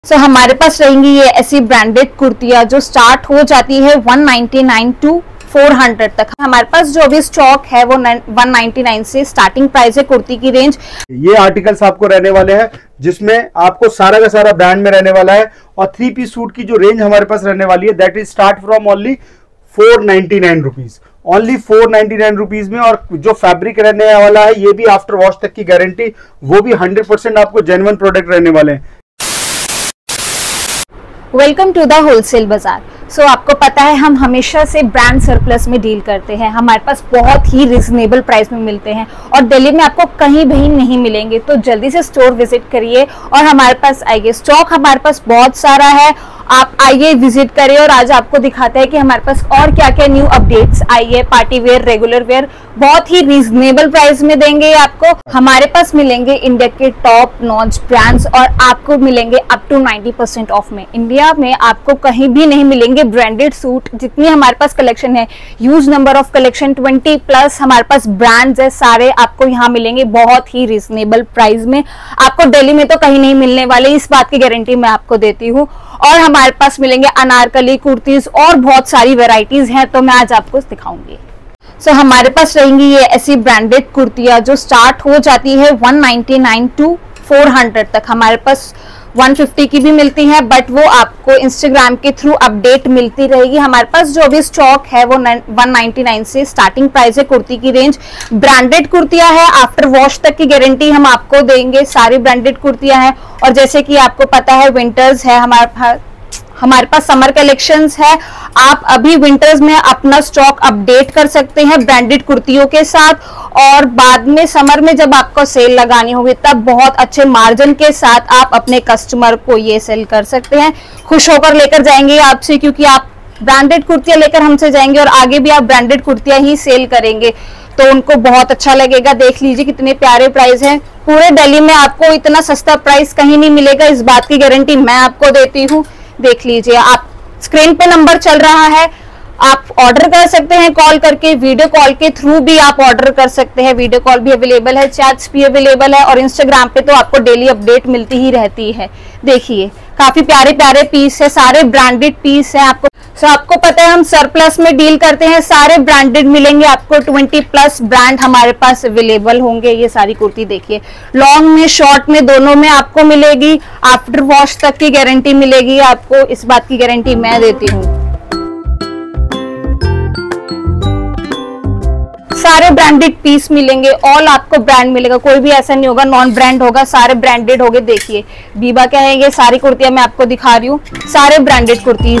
हमारे पास रहेंगी ये ऐसी ब्रांडेड कुर्तियां जो स्टार्ट हो जाती है 199 टू 400 तक। हमारे पास जो भी स्टॉक है वो 199 से स्टार्टिंग प्राइस है कुर्ती की रेंज। ये आर्टिकल्स आपको रहने वाले हैं जिसमें आपको सारा का सारा ब्रांड में रहने वाला है और 3 पीस सूट की जो रेंज हमारे पास रहने वाली है that is start from only 499 rupees, only 499 rupees में। और जो फैब्रिक रहने वाला है ये भी आफ्टर वॉश तक की गारंटी, वो भी 100% आपको जेन्युइन प्रोडक्ट रहने वाले हैं। वेलकम टू द होलसेल बाजार। आपको पता है हम हमेशा से ब्रांड सरप्लस में डील करते हैं। हमारे पास बहुत ही रिजनेबल प्राइस में मिलते हैं और दिल्ली में आपको कहीं भी नहीं मिलेंगे। तो जल्दी से स्टोर विजिट करिए और हमारे पास आइए। स्टॉक हमारे पास बहुत सारा है, आप आइए विजिट करिए। और आज आपको दिखाते हैं कि हमारे पास और क्या क्या न्यू अपडेट्स आई है। पार्टी वेयर, रेगुलर वेयर बहुत ही रीजनेबल प्राइस में देंगे आपको। हमारे पास मिलेंगे इंडिया के टॉप नॉच ब्रांड्स और आपको मिलेंगे अप टू 90% ऑफ में। इंडिया में आपको कहीं भी नहीं मिलेंगे ब्रांडेड सूट। जितनी हमारे पास कलेक्शन है, ह्यूज नंबर ऑफ कलेक्शन, 20+ हमारे पास ब्रांड्स है, सारे आपको यहाँ मिलेंगे बहुत ही रीजनेबल प्राइस में। आपको दिल्ली में तो कहीं नहीं मिलने वाले, इस बात की गारंटी मैं आपको देती हूँ। और हमारे पास मिलेंगे अनारकली कुर्तीज और बहुत सारी वेराइटीज हैं, तो मैं आज आपको दिखाऊंगी। हमारे पास रहेंगी ये ऐसी ब्रांडेड कुर्तियां जो स्टार्ट हो जाती है 199 टू 400 तक। हमारे पास 150 की भी मिलती है, बट वो आपको इंस्टाग्राम के थ्रू अपडेट मिलती रहेगी। हमारे पास जो भी स्टॉक है वो 199 से स्टार्टिंग प्राइस है कुर्ती की रेंज। ब्रांडेड कुर्तियां है, आफ्टर वॉश तक की गारंटी हम आपको देंगे। सारी ब्रांडेड कुर्तियां हैं और जैसे कि आपको पता है विंटर्स है, हमारे पास समर कलेक्शंस है। आप अभी विंटर्स में अपना स्टॉक अपडेट कर सकते हैं ब्रांडेड कुर्तियों के साथ, और बाद में समर में जब आपको सेल लगानी होगी तब बहुत अच्छे मार्जिन के साथ आप अपने कस्टमर को ये सेल कर सकते हैं। खुश होकर लेकर जाएंगे आपसे, क्योंकि आप ब्रांडेड कुर्तियां लेकर हमसे जाएंगे और आगे भी आप ब्रांडेड कुर्तियां ही सेल करेंगे तो उनको बहुत अच्छा लगेगा। देख लीजिए कितने प्यारे प्राइस हैं। पूरे दिल्ली में आपको इतना सस्ता प्राइस कहीं नहीं मिलेगा, इस बात की गारंटी मैं आपको देती हूँ। देख लीजिए, आप स्क्रीन पे नंबर चल रहा है, आप ऑर्डर कर सकते हैं कॉल करके, वीडियो कॉल के थ्रू भी आप ऑर्डर कर सकते हैं। वीडियो कॉल भी अवेलेबल है, चैट्स भी अवेलेबल है और इंस्टाग्राम पे तो आपको डेली अपडेट मिलती ही रहती है। देखिए काफी प्यारे प्यारे पीस है, सारे ब्रांडेड पीस है। आपको पता है हम सरप्लस में डील करते हैं, सारे ब्रांडेड मिलेंगे आपको। 20+ ब्रांड हमारे पास अवेलेबल होंगे। ये सारी कुर्ती देखिए, लॉन्ग में शॉर्ट में दोनों में आपको मिलेगी। आफ्टर वॉश तक की गारंटी मिलेगी आपको, इस बात की गारंटी मैं देती हूँ। सारे ब्रांडेड पीस मिलेंगे, ऑल आपको ब्रांड मिलेगा, कोई भी ऐसा नहीं होगा नॉन ब्रांड होगा, सारे ब्रांडेड होंगे। देखिए बीबा क्या है, ये सारी कुर्तियां मैं आपको दिखा रही हूँ, सारे ब्रांडेड कुर्ती।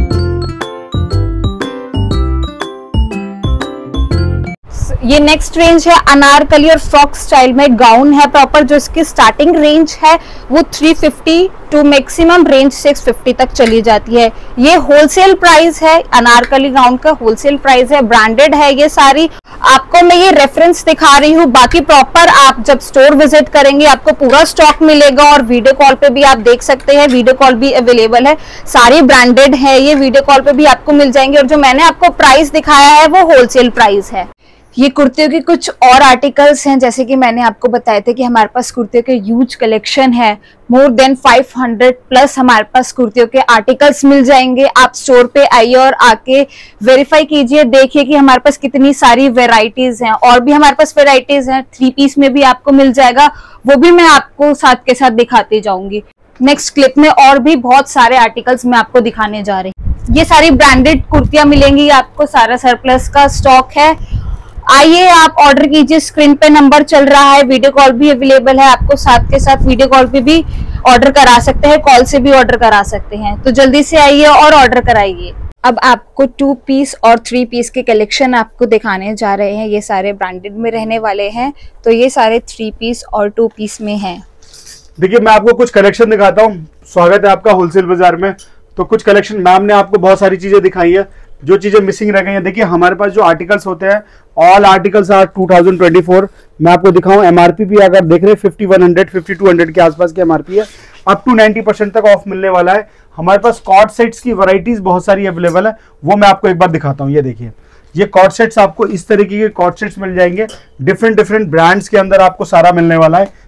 ये नेक्स्ट रेंज है अनारकली और फ्रॉक स्टाइल में गाउन है प्रॉपर, जो इसकी स्टार्टिंग रेंज है वो 350 टू मैक्सिमम रेंज 650 तक चली जाती है। ये होलसेल प्राइस है, अनारकली गाउन का होलसेल प्राइस है, ब्रांडेड है ये सारी। आपको मैं ये रेफरेंस दिखा रही हूँ, बाकी प्रॉपर आप जब स्टोर विजिट करेंगे आपको पूरा स्टॉक मिलेगा और वीडियो कॉल पे भी आप देख सकते हैं, वीडियो कॉल भी अवेलेबल है। सारी ब्रांडेड है, ये वीडियो कॉल पे भी आपको मिल जाएंगे। और जो मैंने आपको प्राइस दिखाया है वो होलसेल प्राइस है। ये कुर्तियों के कुछ और आर्टिकल्स हैं, जैसे कि मैंने आपको बताया था कि हमारे पास कुर्तियों के ह्यूज कलेक्शन है, मोर देन 500+ हमारे पास कुर्तियों के आर्टिकल्स मिल जाएंगे। आप स्टोर पे आइए और आके वेरीफाई कीजिए, देखिए कि हमारे पास कितनी सारी वेराइटीज हैं। और भी हमारे पास वेराइटीज हैं, 3 पीस में भी आपको मिल जाएगा, वो भी मैं आपको साथ के साथ दिखाती जाऊंगी। नेक्स्ट क्लिप में और भी बहुत सारे आर्टिकल्स मैं आपको दिखाने जा रही हूँ। ये सारी ब्रांडेड कुर्तियां मिलेंगी आपको, सारा सरप्लस का स्टॉक है। आइए आप ऑर्डर कीजिए, स्क्रीन पे नंबर चल रहा है, वीडियो कॉल भी अवेलेबल है आपको, साथ के साथ वीडियो कॉल पे भी ऑर्डर करा सकते हैं, कॉल से भी ऑर्डर करा सकते हैं। तो जल्दी से आइए और ऑर्डर कराइए। अब आपको 2 पीस और 3 पीस के कलेक्शन आपको दिखाने जा रहे हैं। ये सारे ब्रांडेड में रहने वाले हैं, तो ये सारे 3 पीस और 2 पीस में हैं। देखिए मैं आपको कुछ कलेक्शन दिखाता हूँ। स्वागत है आपका होलसेल बाजार में। तो कुछ कलेक्शन, मैम ने आपको बहुत सारी चीजें दिखाई है, जो चीजें मिसिंग रह गई हैं। देखिए हमारे पास जो आर्टिकल्स होते हैं, ऑल आर्टिकल्स आर 2024। मैं आपको दिखाऊं, एमआरपी भी अगर देख रहे हैं 5100 5200 के आसपास की एमआरपी है। अप टू 90% तक ऑफ मिलने वाला है। हमारे पास कॉर्ड सेट्स की वैरायटीज बहुत सारी अवेलेबल है, वो मैं आपको एक बार दिखाता हूँ। ये देखिए, ये कॉर्ड सेट्स आपको इस तरीके के कॉर्ड सेट्स मिल जाएंगे, डिफरेंट ब्रांड्स के अंदर आपको सारा मिलने वाला है।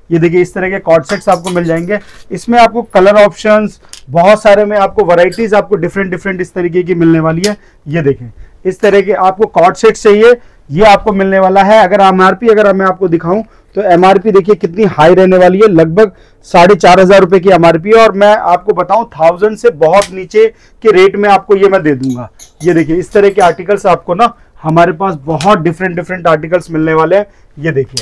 ये देखिए इस तरह के कॉर्ड सेट्स आपको मिल जाएंगे। इसमें आपको कलर ऑप्शंस बहुत सारे में आपको वैरायटीज आपको डिफरेंट इस तरीके की मिलने वाली है। ये देखें इस तरह के आपको कॉर्ड सेट चाहिए, ये आपको मिलने वाला है। अगर एमआरपी अगर मैं आपको दिखाऊं तो एमआरपी देखिए कितनी हाई रहने वाली है, लगभग 4,500 रुपए की एमआरपी है। और मैं आपको बताऊं 1000 से बहुत नीचे के रेट में आपको ये मैं दे दूंगा। ये देखिए इस तरह के आर्टिकल्स आपको ना हमारे पास बहुत डिफरेंट आर्टिकल्स मिलने वाले हैं। ये देखिए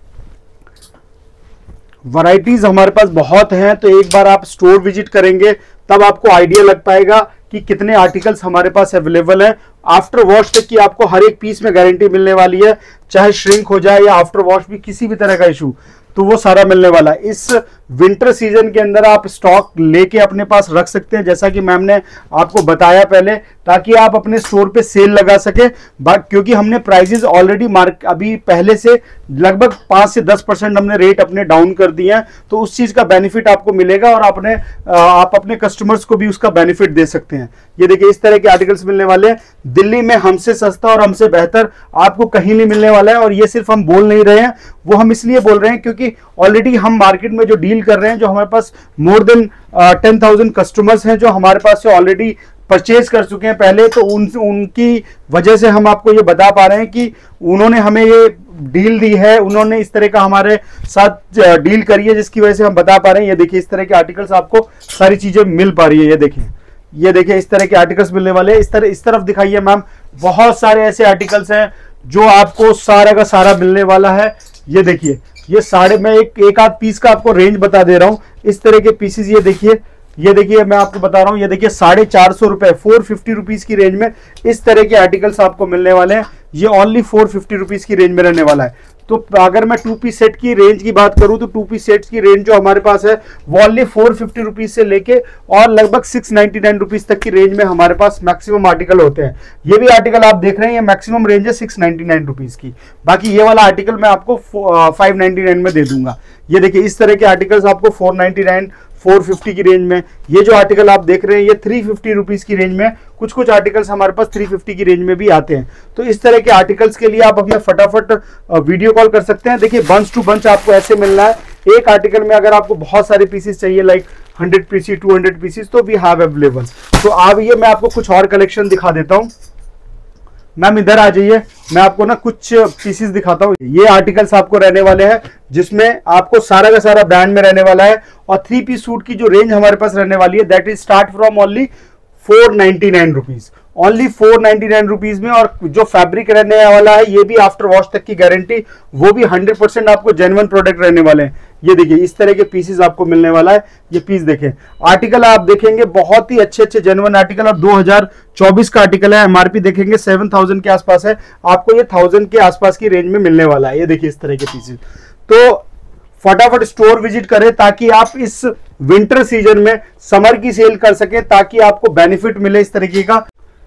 वैरायटीज हमारे पास बहुत हैं, तो एक बार आप स्टोर विजिट करेंगे तब आपको आइडिया लग पाएगा कि कितने आर्टिकल्स हमारे पास अवेलेबल हैं। आफ्टर वॉश तक की आपको हर एक पीस में गारंटी मिलने वाली है, चाहे श्रिंक हो जाए या आफ्टर वॉश भी किसी भी तरह का इशू, तो वो सारा मिलने वाला है। इस विंटर सीजन के अंदर आप स्टॉक लेके अपने पास रख सकते हैं, जैसा कि मैम ने आपको बताया पहले, ताकि आप अपने स्टोर पे सेल लगा सके। क्योंकि हमने प्राइजेस ऑलरेडी अभी पहले से लगभग 5 से 10% हमने रेट अपने डाउन कर दिए हैं, तो उस चीज का बेनिफिट आपको मिलेगा और आप अपने कस्टमर्स को भी उसका बेनिफिट दे सकते हैं। ये देखिए इस तरह के आर्टिकल्स मिलने वाले हैं। दिल्ली में हमसे सस्ता और हमसे बेहतर आपको कहीं नहीं मिलने वाला है। और ये सिर्फ हम बोल नहीं रहे हैं, वो हम इसलिए बोल रहे हैं क्योंकि ऑलरेडी हम मार्केट में जो डील कर रहे हैं, जो हमारे पास मोर देन 10,000 कस्टमर्स हैं जो हमारे पास से ऑलरेडी परचेज कर चुके हैं पहले, तो उनकी वजह से हम आपको ये बता पा रहे हैं कि उन्होंने हमें ये डील दी है, उन्होंने इस तरह का हमारे साथ डील करी है, जिसकी वजह से हम बता पा रहे हैं। ये देखिए इस तरह के आर्टिकल्स आपको सारी चीजें मिल पा रही है। ये देखिए इस तरह के आर्टिकल्स मिलने वाले हैं। इस तरफ दिखाइए मैम, बहुत सारे ऐसे आर्टिकल्स हैं जो आपको सारा का सारा मिलने वाला है। ये देखिए ये सारे, मैं एक आध पीस का आपको रेंज बता दे रहा हूं। इस तरह के पीसेस ये देखिए मैं आपको बता रहा हूं, ये देखिए 450 रुपए 450 रुपीज की रेंज में इस तरह के आर्टिकल्स आपको मिलने वाले हैं। ये ओनली 450 रुपीज की रेंज में रहने वाला है। तो अगर मैं 2 पीस सेट की रेंज की बात करूं तो 2 पीस सेट्स की रेंज जो हमारे पास है वो ओनली 450 रुपीज से लेके और लगभग 699 रुपीज तक की रेंज में हमारे पास मैक्सिमम आर्टिकल होते हैं। ये भी आर्टिकल आप देख रहे हैं, ये मैक्सिमम रेंज है 699 रुपीज की। बाकी ये वाला आर्टिकल मैं आपको 599 में दे दूंगा। ये देखिए इस तरह के आर्टिकल्स आपको 499 450 की रेंज में। ये जो आर्टिकल आप देख रहे हैं ये 350 रुपीज की रेंज में, कुछ आर्टिकल्स हमारे पास 350 की रेंज में भी आते हैं। तो इस तरह के आर्टिकल्स के लिए आप हमें फटाफट वीडियो कॉल कर सकते हैं। देखिए बंच टू बंच आपको ऐसे मिलना है। एक आर्टिकल में अगर आपको बहुत सारे पीसेस चाहिए, लाइक 100 पीसेस 200 पीसेस, तो वी हैव अवेलेबल। तो आप ये मैं आपको कुछ और कलेक्शन दिखा देता हूँ। मैम इधर आ जाइए, मैं आपको ना कुछ पीसेस दिखाता हूँ। ये आर्टिकल्स आपको रहने वाले हैं जिसमें आपको सारा का सारा ब्रांड में रहने वाला है। और 3 पीस सूट की जो रेंज हमारे पास रहने वाली है that is start from only 499 rupees, only 499 rupees में। और जो फैब्रिक रहने वाला है ये भी आफ्टर वॉश तक की गारंटी, वो भी 100% आपको जेन्युइन प्रोडक्ट रहने वाले हैं। ये देखिए इस तरह के पीसेस आपको मिलने वाला है। ये पीस देखें, आर्टिकल आप देखेंगे बहुत ही अच्छे जेन्युइन आर्टिकल, और 2024 का आर्टिकल है। एमआरपी देखेंगे 7000 के आसपास है, आपको ये 1000 के आसपास की रेंज में मिलने वाला है। ये देखिए इस तरह के पीसेस। तो फटाफट स्टोर विजिट करें ताकि आप इस विंटर सीजन में समर की सेल कर सकें, ताकि आपको बेनिफिट मिले इस तरीके का।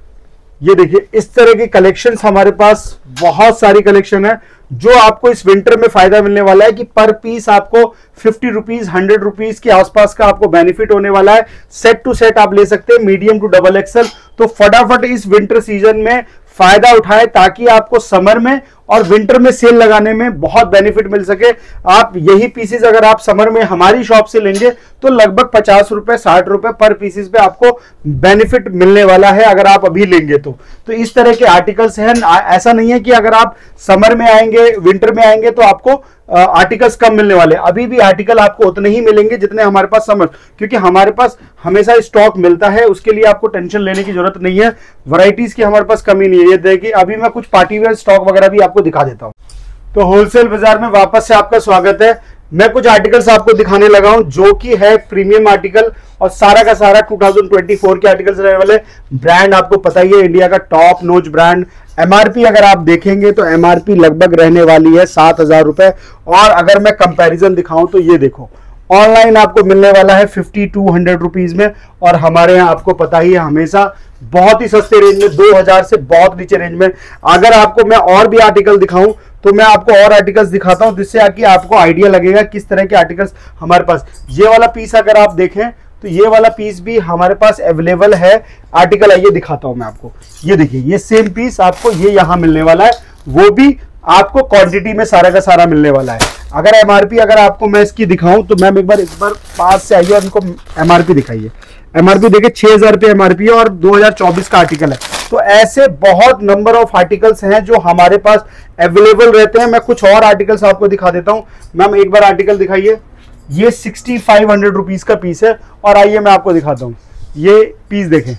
ये देखिए इस तरह के कलेक्शंस हमारे पास बहुत सारी कलेक्शन है जो आपको इस विंटर में फायदा मिलने वाला है कि पर पीस आपको 50 रुपीज 100 रुपीज के आसपास का आपको बेनिफिट होने वाला है। सेट टू सेट आप ले सकते हैं, मीडियम टू डबल एक्सल। तो फटाफट इस विंटर सीजन में फायदा उठाए ताकि आपको समर में और विंटर में सेल लगाने में बहुत बेनिफिट मिल सके। आप यही पीसेस अगर आप समर में हमारी शॉप से लेंगे तो लगभग 50 रुपए 60 रुपए पर पीसेस पे आपको बेनिफिट मिलने वाला है अगर आप अभी लेंगे तो इस तरह के आर्टिकल्स हैं। ऐसा नहीं है कि अगर आप समर में आएंगे विंटर में आएंगे तो आपको आर्टिकल्स कम मिलने वाले, अभी भी आर्टिकल आपको उतने ही मिलेंगे जितने हमारे पास समर, क्योंकि हमारे पास हमेशा स्टॉक मिलता है, उसके लिए आपको टेंशन लेने की जरूरत नहीं है। वैरायटीज की हमारे पास कमी नहीं है। ये देखिए अभी मैं कुछ पार्टी वेयर स्टॉक वगैरह भी आपको दिखा देता हूं। तो होलसेल बाजार में वापस से आपका स्वागत है। मैं कुछ आर्टिकल्स आपको दिखाने लगा हूं जो कि है प्रीमियम आर्टिकल, और सारा का सारा 2024 के आर्टिकल्स रहने वाले। ब्रांड आपको पता ही है, इंडिया का टॉप नोच ब्रांड। एमआरपी अगर आप देखेंगे तो एमआरपी लगभग रहने वाली है 7000 रुपए, और अगर मैं कंपैरिजन दिखाऊं तो ये देखो ऑनलाइन आपको मिलने वाला है 5200 रुपीज में, और हमारे यहाँ आपको पता ही है हमेशा बहुत ही सस्ते रेंज में 2000 से बहुत नीचे रेंज में। अगर आपको मैं और भी आर्टिकल दिखाऊं तो मैं आपको और आर्टिकल्स दिखाता हूं जिससे आके आपको आइडिया लगेगा किस तरह के आर्टिकल्स हमारे पास। ये वाला पीस अगर आप देखें तो ये वाला पीस भी हमारे पास अवेलेबल है। आर्टिकल आइए दिखाता हूं मैं आपको। ये देखिए ये सेम पीस आपको ये यहां मिलने वाला है, वो भी आपको क्वांटिटी में सारा का सारा मिलने वाला है। अगर एमआरपी अगर आपको मैं इसकी दिखाऊं तो मैम एक बार पास से आइए और इनको एमआरपी दिखाइए। एमआरपी देखिए 6000 रुपये एमआरपी है और 2024 का आर्टिकल है। तो ऐसे बहुत नंबर ऑफ आर्टिकल्स हैं जो हमारे पास अवेलेबल रहते हैं। मैं कुछ और आर्टिकल्स आपको दिखा देता हूं। मैम एक बार आर्टिकल दिखाइए। ये 6500 रुपीज का पीस है और आइए मैं आपको दिखाता हूं। ये पीस देखें,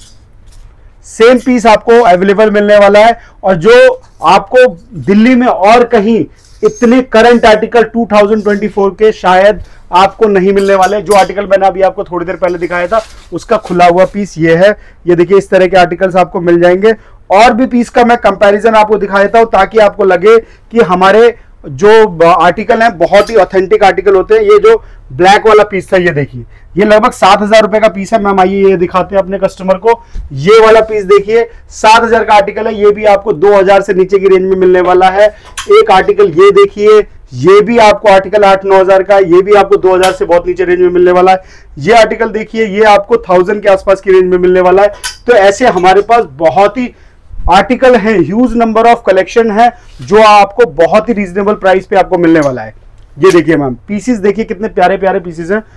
सेम पीस आपको अवेलेबल मिलने वाला है और जो आपको दिल्ली में और कहीं इतने करंट आर्टिकल 2024 के शायद आपको नहीं मिलने वाले। जो आर्टिकल मैंने अभी आपको थोड़ी देर पहले दिखाया था उसका खुला हुआ पीस ये है। ये देखिए इस तरह के आर्टिकल्स आपको मिल जाएंगे। और भी पीस का मैं कंपैरिजन आपको दिखा देता हूं ताकि आपको लगे कि हमारे जो आर्टिकल हैं बहुत ही ऑथेंटिक आर्टिकल होते हैं। ये जो ब्लैक वाला पीस था ये देखिए, ये लगभग 7000 रुपए का पीस है। मैम आइए ये दिखाते हैं अपने कस्टमर को। ये वाला पीस देखिए 7000 का आर्टिकल है। ये भी आपको 2000 से नीचे की रेंज में मिलने वाला है। एक आर्टिकल ये देखिए, ये भी आपको आर्टिकल 8-9 हजार का, ये भी आपको 2000 से बहुत नीचे रेंज में मिलने वाला है। ये आर्टिकल देखिए, ये आपको 1000 के आसपास की रेंज में मिलने वाला है। तो ऐसे हमारे पास बहुत ही आर्टिकल हैं, ह्यूज नंबर ऑफ कलेक्शन है जो आपको बहुत ही रीजनेबल प्राइस पे आपको मिलने वाला है। ये देखिए मैम पीसेस देखिए कितने प्यारे प्यारे पीसेस हैं।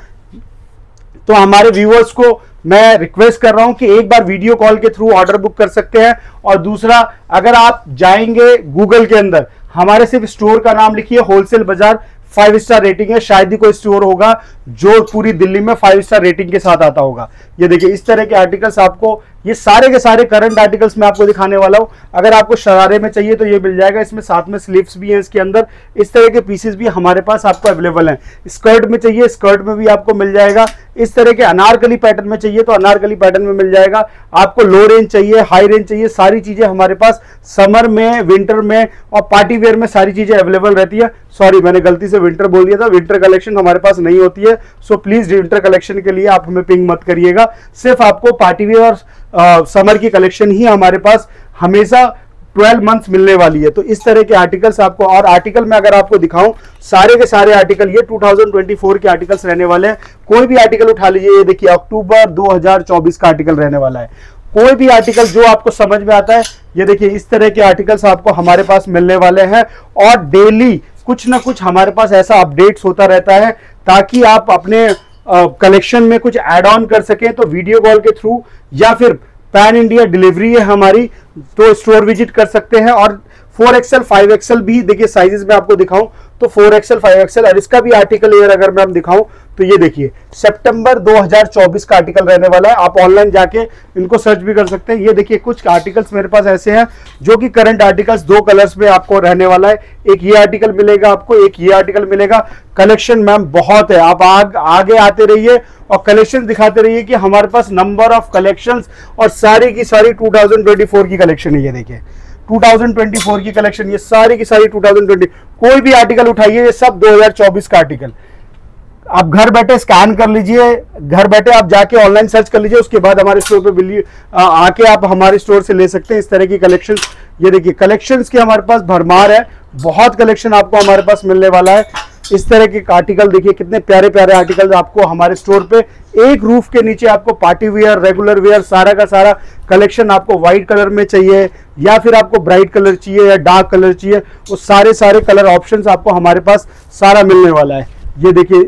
तो हमारे व्यूअर्स को मैं रिक्वेस्ट कर रहा हूं कि एक बार वीडियो कॉल के थ्रू ऑर्डर बुक कर सकते हैं। और दूसरा, अगर आप जाएंगे गूगल के अंदर, हमारे सिर्फ स्टोर का नाम लिखिए होलसेल बाजार, 5 स्टार रेटिंग है। शायद ही कोई स्टोर होगा जो पूरी दिल्ली में 5 स्टार रेटिंग के साथ आता होगा। ये देखिए इस तरह के आर्टिकल्स आपको, ये सारे के सारे करंट आर्टिकल्स मैं आपको दिखाने वाला हूं। अगर आपको शरारे में चाहिए तो ये मिल जाएगा। इसमें साथ में स्लीव्स भी हैं इसके अंदर। इस तरह के पीसेस भी हमारे पास आपको अवेलेबल हैं। स्कर्ट में चाहिए, स्कर्ट में भी आपको मिल जाएगा। इस तरह के अनारकली पैटर्न में चाहिए तो अनारकली पैटर्न में मिल जाएगा। आपको लो रेंज चाहिए, हाई रेंज चाहिए, सारी चीजें हमारे पास समर में, विंटर में और पार्टी वेयर में सारी चीजें अवेलेबल रहती है। सॉरी मैंने गलती से विंटर बोल दिया था, विंटर कलेक्शन हमारे पास नहीं होती है। सो प्लीज विंटर कलेक्शन के लिए आप हमें पिंग मत करिएगा। सिर्फ आपको पार्टी वेयर और समर की कलेक्शन ही हमारे पास हमेशा 12 मंथ्स मिलने वाली है। तो इस तरह के आर्टिकल्स आपको, और आर्टिकल में अगर आपको दिखाऊं सारे के सारे आर्टिकल ये 2024 के आर्टिकल्स रहने वाले हैं। कोई भी आर्टिकल उठा लीजिए, ये देखिए अक्टूबर 2024 का आर्टिकल रहने वाला है। कोई भी आर्टिकल जो आपको समझ में आता है, ये देखिए इस तरह के आर्टिकल्स आपको हमारे पास मिलने वाले हैं। और डेली कुछ ना कुछ हमारे पास ऐसा अपडेट्स होता रहता है ताकि आप अपने कलेक्शन में कुछ ऐड ऑन कर सकें। तो वीडियो कॉल के थ्रू या फिर पैन इंडिया डिलीवरी है हमारी, तो स्टोर विजिट कर सकते हैं। और 4XL 5XL भी देखिए साइजेस में आपको दिखाऊं तो 4XL 5XL, और इसका भी आर्टिकल एयर अगर मैं दिखाऊं तो ये देखिए सितंबर 2024 का आर्टिकल रहने वाला है। आप ऑनलाइन जाके इनको सर्च भी कर सकते हैं। ये देखिए कुछ आर्टिकल्स मेरे पास ऐसे हैं जो कि करंट आर्टिकल्स 2 कलर्स में आपको रहने वाला है। एक ये आर्टिकल मिलेगा आपको, एक ये आर्टिकल मिलेगा। कलेक्शन मैम बहुत है, आप आगे आते रहिए और कलेक्शन दिखाते रहिए कि हमारे पास नंबर ऑफ कलेक्शंस और सारी की सारी 2024 की कलेक्शन है। ये देखिए 2024 की कलेक्शन, ये सारी की सारी 2020। कोई भी आर्टिकल उठाइए, ये सब 2024 का आर्टिकल। आप घर बैठे स्कैन कर लीजिए, घर बैठे आप जाके ऑनलाइन सर्च कर लीजिए, उसके बाद हमारे स्टोर पे आके आप हमारे स्टोर से ले सकते हैं इस तरह की कलेक्शन। ये देखिए कलेक्शंस की हमारे पास भरमार है, बहुत कलेक्शन आपको हमारे पास मिलने वाला है। इस तरह के आर्टिकल देखिए कितने प्यारे प्यारे आर्टिकल आपको हमारे स्टोर पे एक रूफ के नीचे आपको पार्टी वेयर, रेगुलर वेयर, सारा का सारा कलेक्शन आपको व्हाइट कलर में चाहिए या फिर आपको ब्राइट कलर चाहिए या डार्क कलर चाहिए, वो सारे कलर ऑप्शंस आपको हमारे पास सारा मिलने वाला है। ये देखिए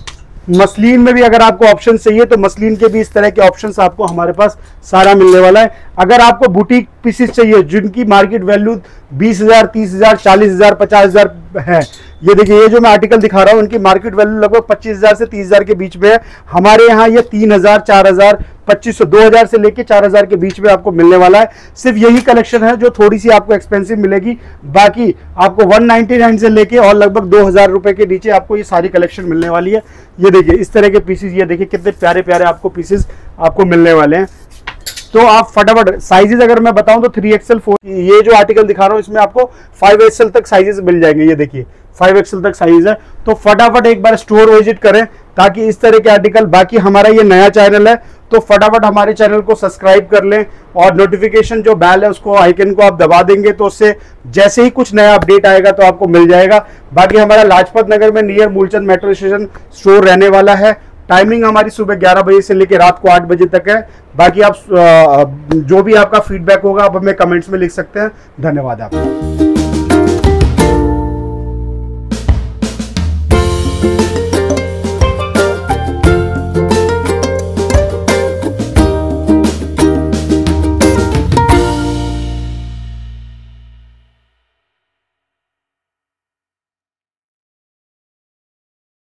मसलिन में भी अगर आपको ऑप्शन चाहिए तो मसलिन के भी इस तरह के ऑप्शंस आपको हमारे पास सारा मिलने वाला है। अगर आपको बुटीक पीसेस चाहिए जिनकी मार्केट वैल्यू 20,000, 30,000, 40,000, 50,000 है, ये देखिए ये जो मैं आर्टिकल दिखा रहा हूँ उनकी मार्केट वैल्यू लगभग 25,000 से 30,000 के बीच में है। हमारे यहाँ ये 3,000, 4,000, 2,500, 2,000 से लेके 4,000 के बीच में आपको मिलने वाला है। सिर्फ यही कलेक्शन है जो थोड़ी सी आपको एक्सपेंसिव मिलेगी, बाकी आपको 199 से लेके और लगभग 2,000 रुपए के नीचे आपको ये सारी कलेक्शन मिलने वाली है। ये देखिए इस तरह के पीसेस, ये देखिए कितने प्यारे प्यारे आपको पीसेस आपको मिलने वाले हैं। तो आप फटाफट साइजेस अगर मैं बताऊं तो 3XL 4, ये जो आर्टिकल दिखा रहा हूं इसमें आपको 5XL तक साइजेस मिल जाएंगे। ये देखिए 5XL तक साइज है। तो फटाफट एक बार स्टोर विजिट करें ताकि इस तरह के आर्टिकल, बाकी हमारा ये नया चैनल है तो फटाफट हमारे चैनल को सब्सक्राइब कर लें और नोटिफिकेशन जो बेल है उसको, आइकन को आप दबा देंगे तो उससे जैसे ही कुछ नया अपडेट आएगा तो आपको मिल जाएगा। बाकी हमारा लाजपत नगर में near Moolchand metro station store रहने वाला है। टाइमिंग हमारी सुबह 11 बजे से लेकर रात को 8 बजे तक है। बाकी आप जो भी आपका फीडबैक होगा आप हमें कमेंट्स में लिख सकते हैं। धन्यवाद आपका।